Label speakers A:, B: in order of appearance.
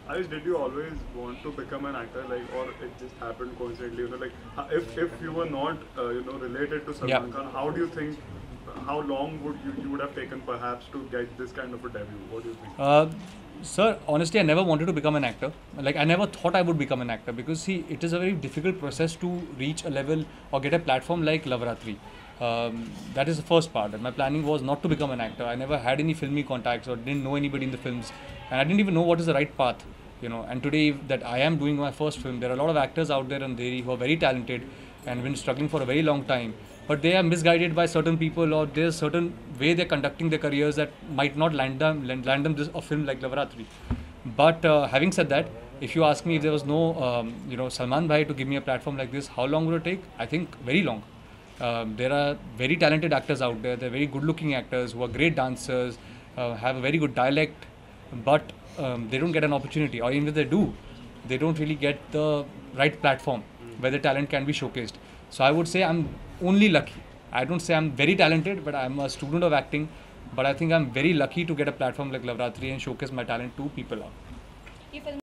A: Ayush, did you always want to become an actor, like, or it just happened coincidentally? You know, like, if you were not, related to Salman Khan, how do you think? How long would you would have taken perhaps to get this kind of a debut? What do you think?
B: Sir, honestly, I never wanted to become an actor. Like, I never thought I would become an actor because, see, it is a very difficult process to reach a level or get a platform like Loveratri. That is the first part. And my planning was not to become an actor. I never had any filmy contacts or didn't know anybody in the films. And I didn't even know what is the right path. And today that I am doing my first film, there are a lot of actors out there and they who are very talented and been struggling for a very long time, but they are misguided by certain people, or there's a certain way they're conducting their careers that might not land them this a film like Loveratri. But having said that, if you ask me if there was no Salman Bhai to give me a platform like this, how long would it take? I think very long. There are very talented actors out there. They're very good-looking actors who are great dancers, have a very good dialect, but they don't get an opportunity, or even if they do, they don't really get the right platform where their talent can be showcased. So I would say I'm only lucky. I don't say I'm very talented, but I'm a student of acting. But I think I'm very lucky to get a platform like Loveratri and showcase my talent to people out.